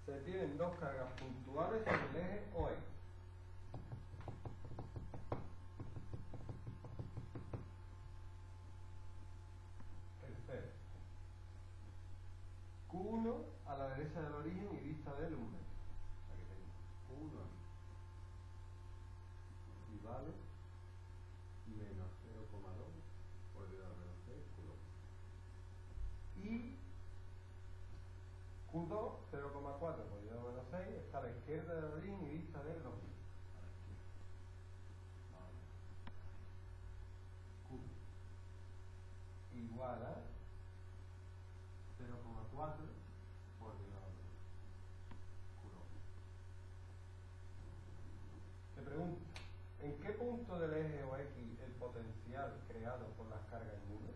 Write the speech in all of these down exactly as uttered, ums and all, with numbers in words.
se tienen dos cargas puntuales sobre el eje O X. Tercero, Q uno a la derecha del origen y vista del un metro. Aquí tengo Q uno aquí. Y vale menos cero coma dos por debajo de menos seis, Q dos. Y Q dos, cero coma cuatro por debajo de menos seis, está a la izquierda del origen y vista del dos metros. Q igual a cero coma cuatro por debajo de Q dos. Te pregunto, ¿en qué punto del eje O X el potencial creado por las cargas nulas?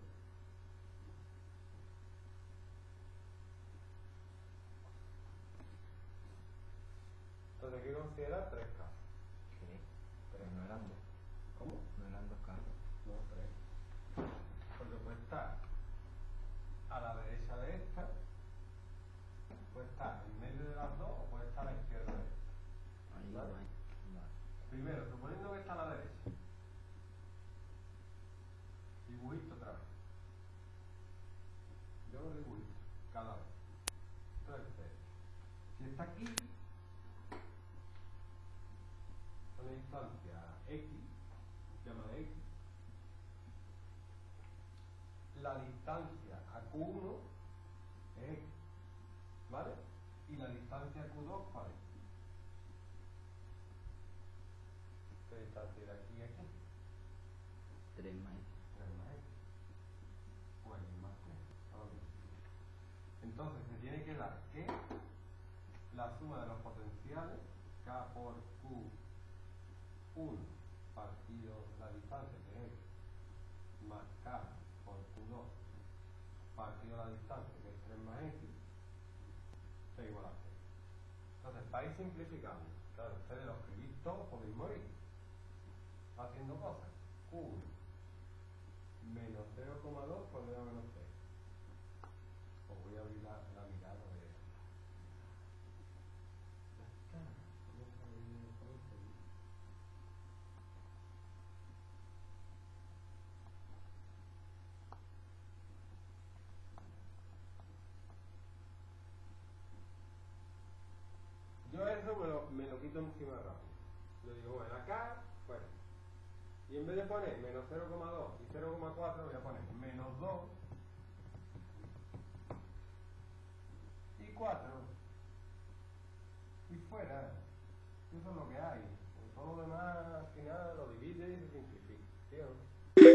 Entonces hay que considerar tres casos. ¿Qué? Tres. No eran dos. ¿Cómo? No eran dos carros. No, tres. Porque puede estar a la derecha de esta, puede estar en medio de las dos o puede estar a la izquierda de esta. Ahí ¿Vale? va. Vale. Primero, suponiendo que está a la derecha. Dibujito otra vez. Yo lo dibujito, cada vez. Entonces, si está aquí, una distancia X, llamada X, la distancia a Q uno es X, ¿vale? Y la distancia a Q dos, ¿cuál es? ¿Qué distancia de aquí a aquí? tres más. tres más X. O X más tres. Ahora bien. Entonces se tiene que dar que la suma de los potenciales K por Q uno partido la distancia que es X más K por Q dos partido la distancia que es tres más X es igual a cero. Entonces para ir simplificando, claro, ustedes lo escribís todo, podéis morir haciendo cosas. Q uno menos cero coma dos por debajo de menos seis. Os voy a abrir la, la mirada de ya está. ¿Cómo se ha venido todo esto? Yo eso me lo, me lo quito encima rápido. Yo digo, bueno, acá, fuera. Y en vez de poner menos cero coma dos y cero coma cuatro, voy a poner menos dos y cuatro. Y fuera. Eso es lo que hay. Y todo lo demás, al final, lo divide y se simplifica. ¿Sí o no?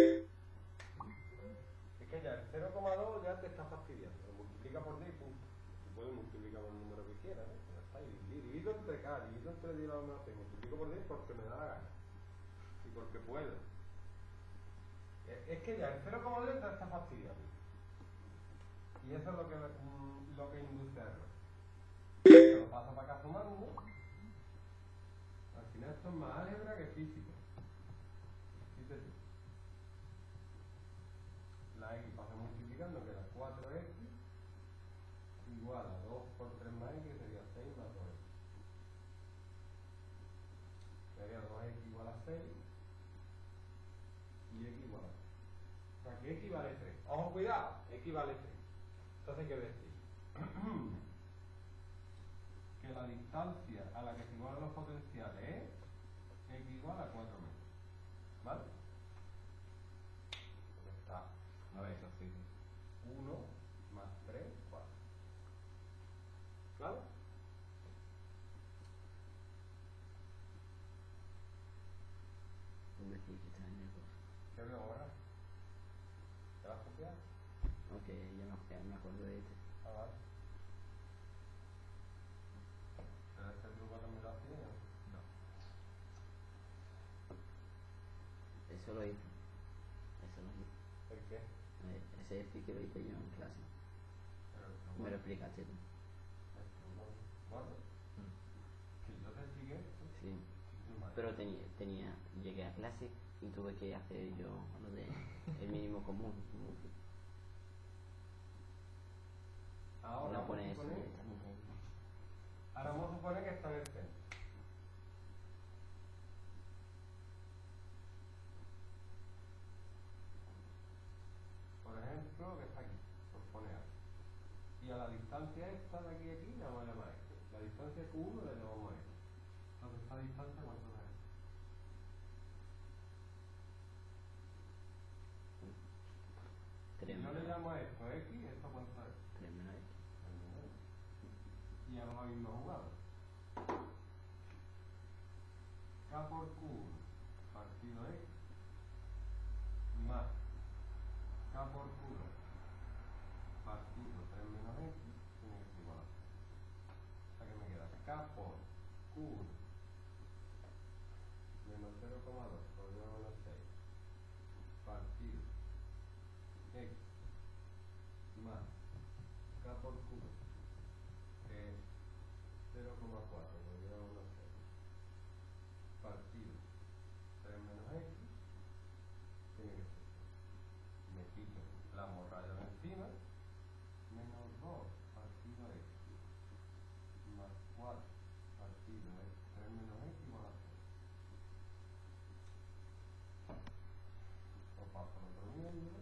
Es que ya el cero coma dos ya te está fastidiando. Lo multiplica por diez y punto. Se puede multiplicar por el número que quieras, ¿eh? Ya está. Y divido, divido entre K, divido entre diez a la menos seis. Multiplico por diez porque me da la gana. Y porque puedo. Es que ya el cero coma dos te está fastidiando. Y eso es lo que, mm, lo que induce a error. Se lo paso para acá sumando. Al final esto es más álgebra que física. Fíjate tú. La X pasa multiplicando, que da cuatro X igual a dos por tres más X, que sería seis más dos X. Sería dos X igual a seis y X igual a tres. O sea que X vale tres. Ojo, cuidado, X vale tres. Entonces, ¿qué decir? Que la distancia a la que se igualan los potenciales es X igual a cuatro metros. ¿Vale? Pues está. A ver, eso sí. uno más tres, cuatro. ¿Vale? ¿Dónde sí que está en el curso? ¿Qué veo ahora? ¿Te vas a copiar? Ok, ya me, ya me acuerdo de este. Ah, vale. ¿Pero este truco también lo hacía? No. Eso lo hice. Eso lo hice. ¿El qué? Eh, Ese sí que lo hice yo en clase. Pero el truco. Me lo explicaste tú. El truco. Bueno, Mm. que yo te expliqué esto. Sí. Sí, vale. Pero tenía, tenía, llegué a clase y tuve que hacer yo lo de el mínimo común. Ahora No vamos pone a eso poner directamente ahí. a la distancia esta de aquí a aquí la vamos a llamar x. La distancia Q uno la llamamos x. Entonces esta distancia, ¿cuánto es? Si tres yo le menos llamo a esto x, ¿esto cuánto es? tres menos x. tres menos x. Y hago la misma jugada. K por Q uno partido x más K por Q dos partido tres menos x tiene que ser igual a cero. O sea que me queda K por Q uno menos cero coma dos por diez a la menos seis partido x más K por Q dos, que es cero coma cuatro por diez a la menos seis partido tres menos x tiene que ser. Me quito la morralla de encima, menos dos partido x más cuatro partido x, tres menos x igual a cero. Lo paso al otro miembro.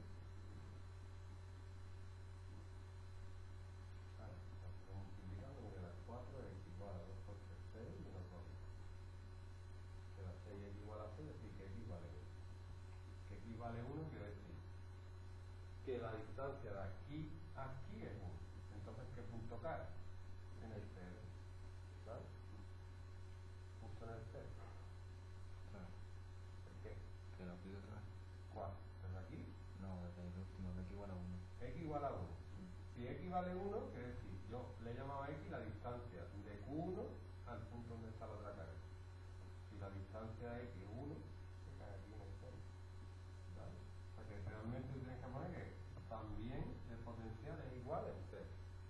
Vale, lo estoy multiplicando, me queda cuatro x igual a dos por tres, seis menos dos. Queda seis x igual a cero, es decir que x vale uno. Que x vale uno quiere decir que la distancia de aquí a aquí es uno. Entonces, ¿qué punto cae? En el cero. ¿Vale? Justo en el cero. Claro. ¿Por qué? Que lo pido otra vez. ¿Cuál? ¿Desde aquí? No, desde el último, de x igual a uno. X igual a uno. Si x vale uno, quiere decir, yo le he llamado a x la distancia de Q uno al punto donde está la otra carga. Si la distancia de x es uno, se cae aquí en el cero. ¿Vale? O sea que realmente tienes que poner que también el potencial es igual en cero.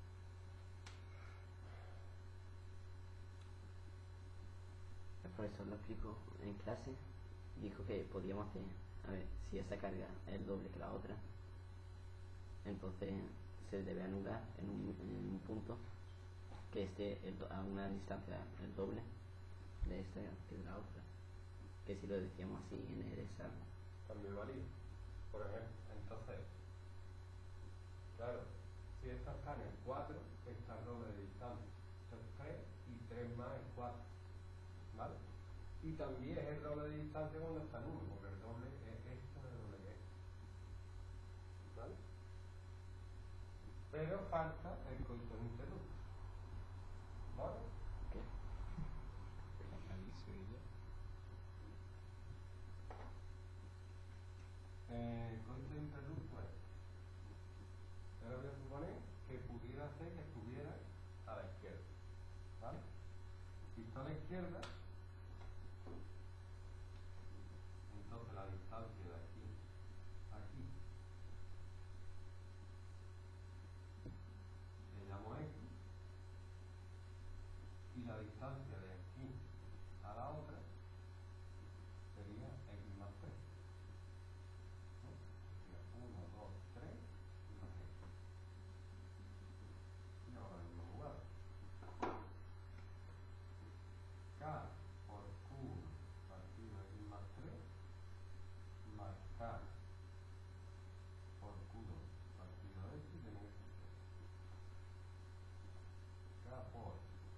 El profesor lo explicó en clase, dijo que podíamos hacer, a ver, si esa carga es el doble que la otra, entonces se debe anular en un, en un punto que esté el do- a una distancia el doble de esta que de la otra, que si lo decíamos así en el examen. También valía. Por ejemplo, entonces, claro, si esta está en el cuatro, está el doble de distancia. Esto es tres y tres más es cuatro. ¿Vale? Y también es el doble de distancia cuando está en uno, porque el doble es esto de doble que esto. ¿Vale? Pero falta el coito interrupto. ¿Vale? ¿Qué? Ahí se veía. Eh, el coito interrupto es. Ahora voy a suponer que pudiera ser que estuviera a la izquierda. ¿Vale? Si está a la izquierda, entonces la distancia de aquí a aquí le llamo x y la distancia de aquí a la otra sería x más tres. ¿No? Sería uno, dos, tres y más x. Y ahora la misma jugada. K por Q partido x más tres más K por Q dos partido x tiene que ser cero. K por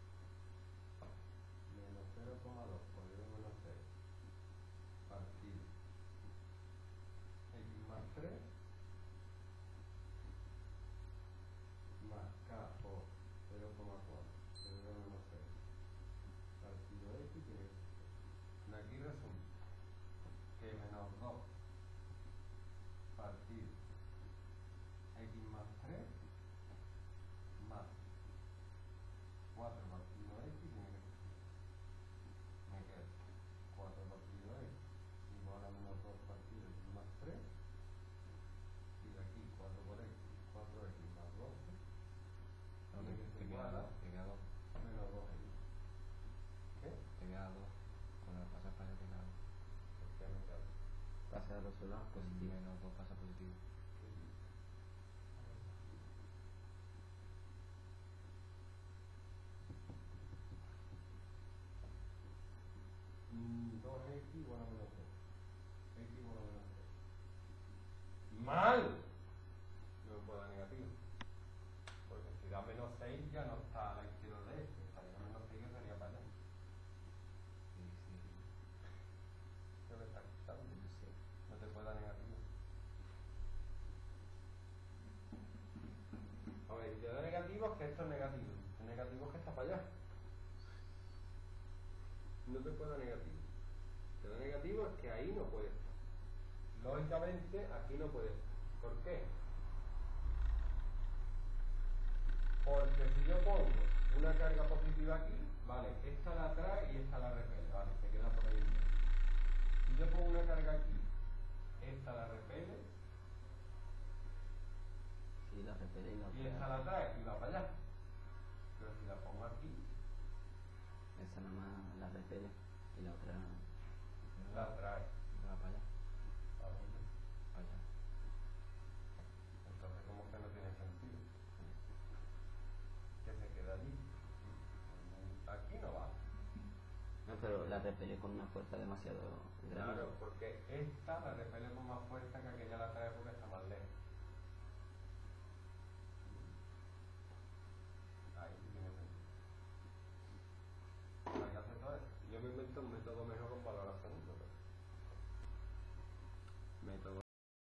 menos cero coma dos por diez menos seis partido x más tres más K por cero coma cuatro por diez menos seis partido x tiene que ser cero. De aquí resulta que menos dos partido x más tres más cuatro partido x tiene que ser cero. Me queda cuatro partido x igual a menos dos partido x más tres y de aquí cuatro por x, cuatro x más doce No, tiene que te, ser te queda igual a dos, te queda dos, menos dos x. ¿Qué? te queda dos. Cuando lo pasas para allá te queda dos. ¿Por qué me queda? Pasa al otro lado, Con positivo. menos dos pasa positivo. Mm, dos x igual a menos dos. X igual a menos tres. ¡Mal! No me puedo dar negativo. Porque si da ya no está a la izquierda de este, estaría menos seis que sería para allá. Sí, sí. ¿Qué me está quitando? No sé. No te puede dar negativo. A ver, si te da negativo es que esto es negativo. El negativo es que está para allá. No te puede dar negativo. Te da negativo es que ahí no puede estar. Lógicamente aquí no puede estar. ¿Por qué? Porque si yo pongo una carga positiva aquí, vale, esta la atrae y esta la repele, vale, se queda por ahí. Si yo pongo una carga aquí, esta la repele Sí, la repele y la y esta otra. la atrae y va para allá. Pero si la pongo aquí, Esa nada más la repele y la otra. la atrae. No va para allá. ¿A dónde? Para allá. Entonces como que no tiene sentido. Que se queda allí. Aquí no va. No, pero la repele con una fuerza demasiado grande. Claro, porque esta la repele con más fuerza que aquella la atrae porque está